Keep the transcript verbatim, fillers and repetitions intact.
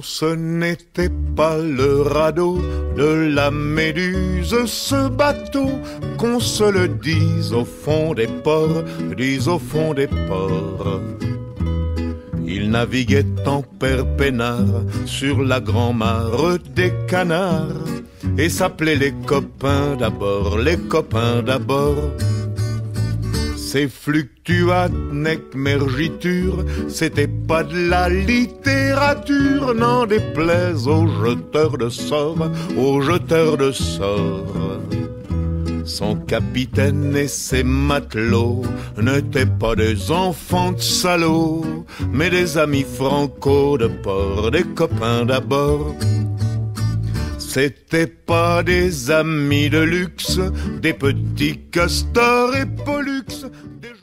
ce n'était pas le radeau de la Méduse, ce bateau, qu'on se le dise au fond des ports, dise au fond des ports. Il naviguait en père peinard sur la grand-mare des canards et s'appelait les copains d'abord, les copains d'abord. Ces fluctuates nec mergiture, c'était pas de la littérature, n'en déplaise aux jeteurs de sorts, aux jeteurs de sorts. Son capitaine et ses matelots n'étaient pas des enfants de salauds, mais des amis franco de port, des copains d'abord. C'étaient pas des amis de luxe, des petits castors et pollux,